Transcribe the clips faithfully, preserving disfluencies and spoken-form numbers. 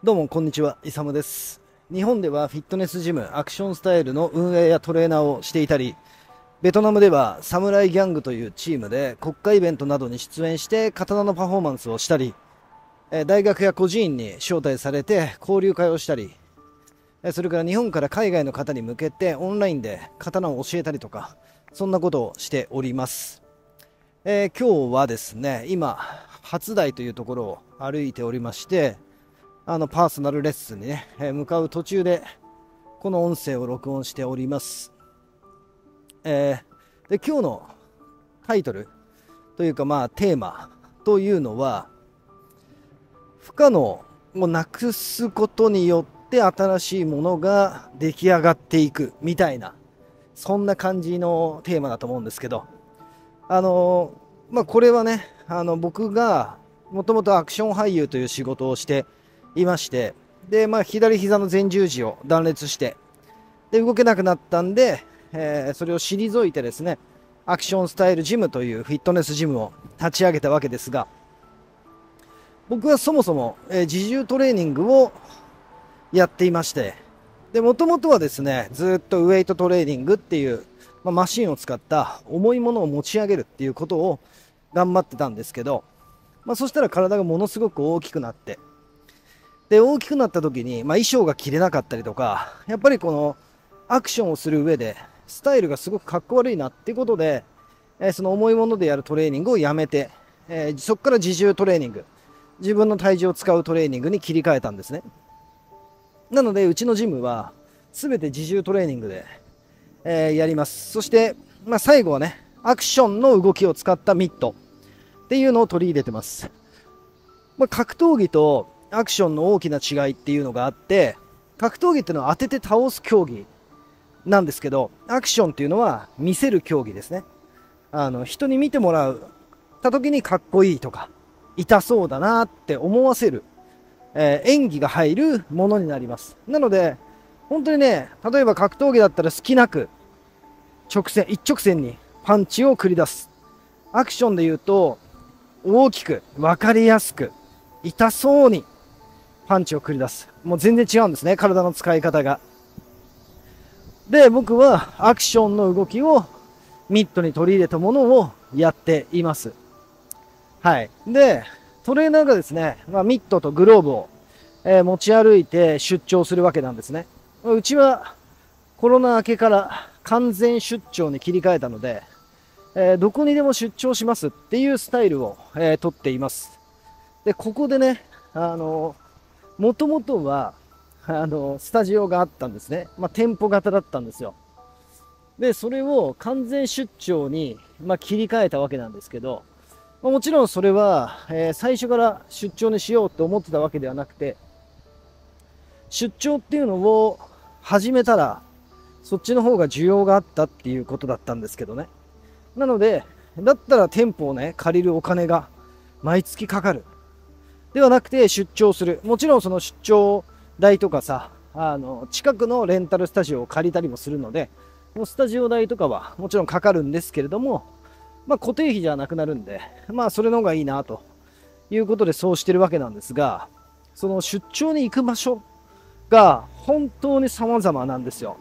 どうもこんにちは、イサムです。日本ではフィットネスジム、アクションスタイルの運営やトレーナーをしていたり、ベトナムではサムライギャングというチームで国家イベントなどに出演して刀のパフォーマンスをしたり、大学や孤児院に招待されて交流会をしたり、それから日本から海外の方に向けてオンラインで刀を教えたりとか、そんなことをしております。えー、今日はですね、今初台というところを歩いておりまして、あのパーソナルレッスンにね、えー、向かう途中でこの音声を録音しております。えー、で今日のタイトルというかまあテーマというのは、不可能をなくすことによって新しいものが出来上がっていくみたいな、そんな感じのテーマだと思うんですけど、あのー、まあこれはね、あの僕がもともとアクション俳優という仕事をしていまして、で、まあ、左膝の前十字を断裂して、で動けなくなったんで、えー、それを退いてですね、アクションスタイルジムというフィットネスジムを立ち上げたわけですが、僕はそもそも、えー、自重トレーニングをやっていまして、で、もともとはですね、ずっとウェイトトレーニングっていう、まあ、マシンを使った重いものを持ち上げるっていうことを頑張ってたんですけど、まあ、そしたら体がものすごく大きくなって、で大きくなった時に、まあ、衣装が着れなかったりとか、やっぱりこのアクションをする上でスタイルがすごくかっこ悪いなっていうことで、えー、その重いものでやるトレーニングをやめて、えー、そこから自重トレーニング、自分の体重を使うトレーニングに切り替えたんですね。なのでうちのジムは全て自重トレーニングで、えー、やります。そして、まあ、最後はね、アクションの動きを使ったミットっていうのを取り入れてます。まあ、格闘技とアクションの大きな違いっていうのがあって、格闘技っていうのは当てて倒す競技なんですけど、アクションっていうのは見せる競技ですね。あの人に見てもらうた時にかっこいいとか痛そうだなって思わせる、えー、演技が入るものになります。なので本当にね、例えば格闘技だったら隙なく直線一直線にパンチを繰り出す。アクションで言うと大きく分かりやすく痛そうにパンチを繰り出す。もう全然違うんですね、体の使い方が。で、僕はアクションの動きをミットに取り入れたものをやっています。はい。で、トレーナーがですね、まあ、ミットとグローブを、えー、持ち歩いて出張するわけなんですね。うちはコロナ明けから完全出張に切り替えたので、えー、どこにでも出張しますっていうスタイルを、えー、取っています。で、ここでね、あのーもともとはあのスタジオがあったんですね。まあ、店舗型だったんですよ。でそれを完全出張に、まあ、切り替えたわけなんですけど、まあ、もちろんそれは、えー、最初から出張にしようと思ってたわけではなくて、出張っていうのを始めたらそっちの方が需要があったっていうことだったんですけどね。なのでだったら店舗をね借りるお金が毎月かかるではなくて出張する。もちろんその出張代とかさ、あの近くのレンタルスタジオを借りたりもするので、もうスタジオ代とかはもちろんかかるんですけれども、まあ、固定費じゃなくなるんで、まあそれの方がいいなということでそうしてるわけなんですが、その出張に行く場所が本当に様々なんですよ。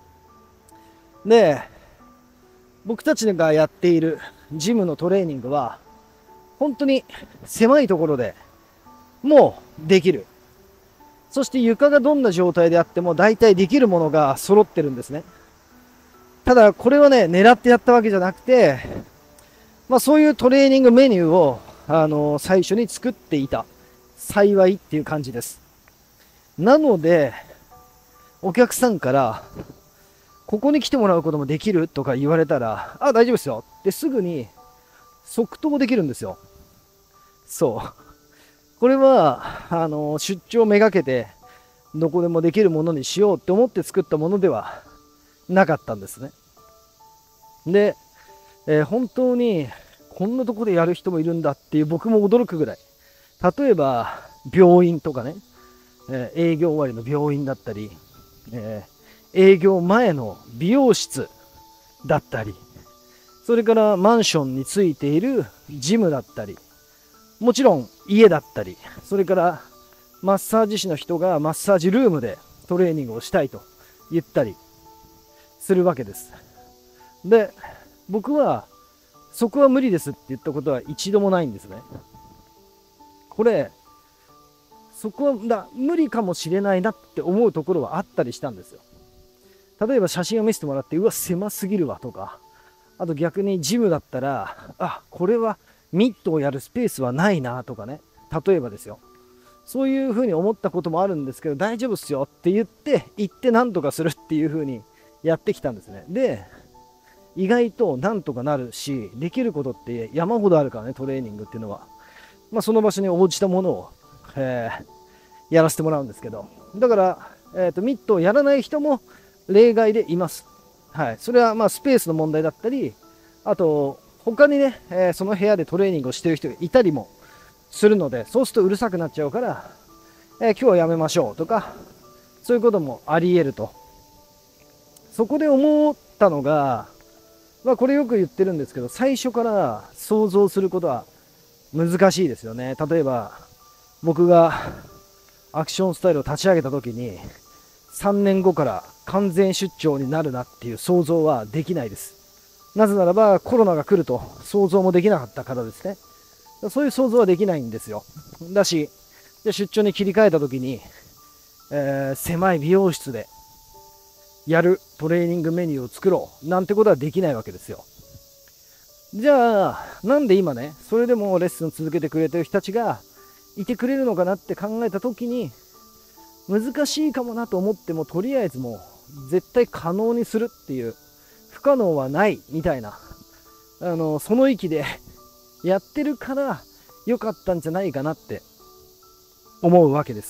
で、僕たちがやっているジムのトレーニングは本当に狭いところでもうできる。そして床がどんな状態であっても大体できるものが揃ってるんですね。ただこれはね、狙ってやったわけじゃなくて、まあそういうトレーニングメニューをあの最初に作っていた幸いっていう感じです。なのでお客さんからここに来てもらうこともできるとか言われたら、あ、大丈夫ですよってすぐに即答できるんですよ。そう。これはあの出張めがけてどこでもできるものにしようって思って作ったものではなかったんですね。で、えー、本当にこんなとこでやる人もいるんだっていう僕も驚くぐらい、例えば病院とかね、えー、営業終わりの病院だったり、えー、営業前の美容室だったり、それからマンションについているジムだったり、もちろん家だったり、それからマッサージ師の人がマッサージルームでトレーニングをしたいと言ったりするわけです。で、僕はそこは無理ですって言ったことは一度もないんですね。これ、そこはだ無理かもしれないなって思うところはあったりしたんですよ。例えば写真を見せてもらって、うわ、狭すぎるわとか、あと逆にジムだったら、あ、これはミットをやるスペースはないなとかね、例えばですよ。そういうふうに思ったこともあるんですけど、大丈夫っすよって言って、行ってなんとかするっていうふうにやってきたんですね。で、意外となんとかなるし、できることって山ほどあるからね、トレーニングっていうのは。まあ、その場所に応じたものを、えー、やらせてもらうんですけど、だから、えーと、ミットをやらない人も例外でいます。はい。それはまあスペースの問題だったり、あと、他にね、えーその部屋でトレーニングをしている人がいたりもするので、そうするとうるさくなっちゃうから、えー今日はやめましょうとか、そういうこともあり得ると。そこで思ったのが、まあこれよく言ってるんですけど、最初から想像することは難しいですよね。例えば、僕がアクションスタイルを立ち上げた時に、さんねんごから完全出張になるなっていう想像はできないです。なぜならばコロナが来ると想像もできなかったからですね。そういう想像はできないんですよ。だし、じゃ出張に切り替えた時に、えー狭い美容室でやるトレーニングメニューを作ろうなんてことはできないわけですよ。じゃあ、なんで今ね、それでもレッスン続けてくれてる人たちがいてくれるのかなって考えた時に、難しいかもなと思っても、とりあえずもう絶対可能にするっていう、不可能はないみたいな、あのその域でやってるから良かったんじゃないかなって思うわけです。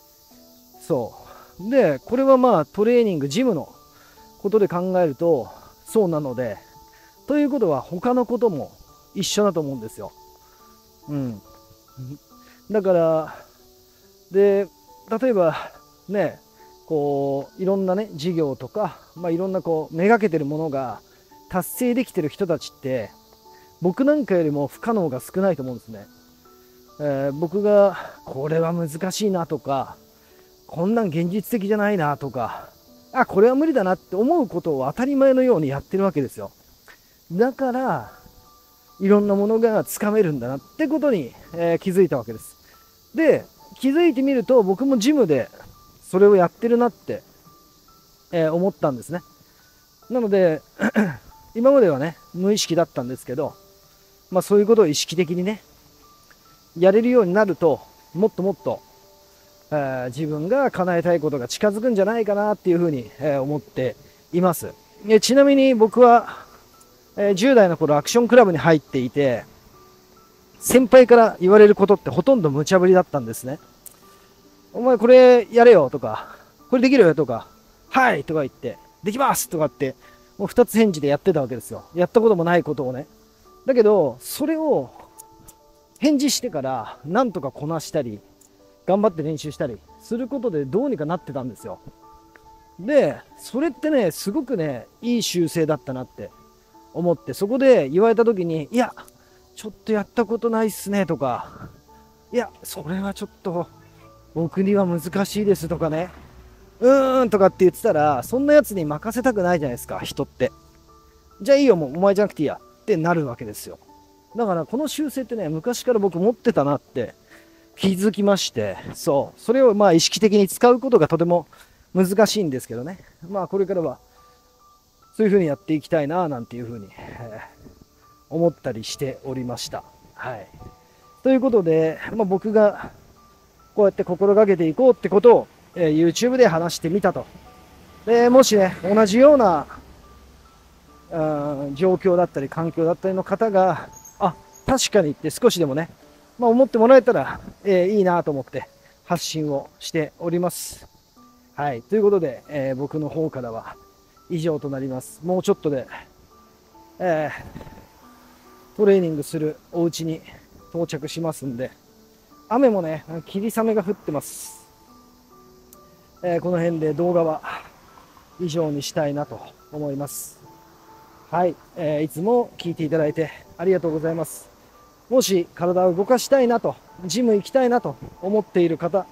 そうで、これはまあトレーニングジムのことで考えるとそうなので、ということは他のことも一緒だと思うんですよ。うんだからで、例えばね、こういろんなね事業とか、まあ、いろんなこうめがけてるものが達成できてる人たちって僕なんかよりも不可能が少ないと思うんですね。えー僕がこれは難しいなとか、こんなん現実的じゃないなとか、あ、これは無理だなって思うことを当たり前のようにやってるわけですよ。だからいろんなものがつかめるんだなってことに、えー気づいたわけです。で、気づいてみると僕もジムでそれをやってるなって、えー思ったんですね。なので今まではね無意識だったんですけど、まあそういうことを意識的にねやれるようになると、もっともっと、えー自分が叶えたいことが近づくんじゃないかなっていうふうに、えー思っています。でちなみに僕は、えーじゅう代の頃アクションクラブに入っていて、先輩から言われることってほとんど無茶ぶりだったんですね。お前これやれよとか、これできるよとか、はいとか言って、できますとかって、もう二つ返事でやってたわけですよ。やったこともないことをね。だけど、それを返事してからなんとかこなしたり、頑張って練習したりすることでどうにかなってたんですよ。で、それってね、すごくね、いい修正だったなって思って、そこで言われた時に、いや、ちょっとやったことないっすねとか、いや、それはちょっと僕には難しいですとかね、うーんとかって言ってたら、そんなやつに任せたくないじゃないですか、人って。じゃあいいよ、もうお前じゃなくていいやってなるわけですよ。だからこの修正ってね、昔から僕持ってたなって気づきまして、そう、それをまあ意識的に使うことがとても難しいんですけどね。まあこれからはそういう風にやっていきたいななんていう風に、えー思ったりしておりました。はい。ということで、まあ、僕がこうやって心がけていこうってことを、えー YouTube で話してみたと。で、もしね、同じようなあー状況だったり環境だったりの方が、あ、確かにって少しでもね、まあ、思ってもらえたら、えーいいなと思って発信をしております。はい。ということで、えー僕の方からは以上となります。もうちょっとで、えートレーニングするお家に到着しますんで、雨もね、霧雨が降ってます。えーこの辺で動画は以上にしたいなと思います。はい、えーいつも聞いていただいてありがとうございます。もし体を動かしたいなと、ジム行きたいなと思っている方、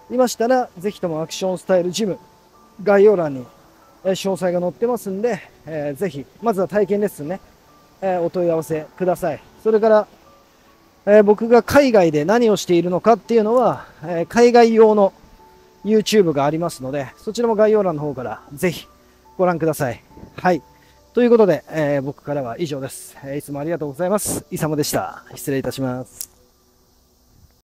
いましたら、ぜひともアクションスタイルジム、概要欄にえー詳細が載ってますんで、えーぜひ、まずは体験レッスンね、えーお問い合わせください。それから、えー僕が海外で何をしているのかっていうのは、えー海外用の YouTube がありますので、そちらも概要欄の方からぜひご覧ください。はい。ということで、えー僕からは以上です。えーいつもありがとうございます。イサムでした。失礼いたします。